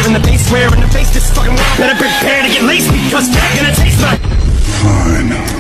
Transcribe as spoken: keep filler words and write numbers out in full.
in the base, swear in the face, this fucking world better prepare to get laced, because you're gonna taste my... Fine.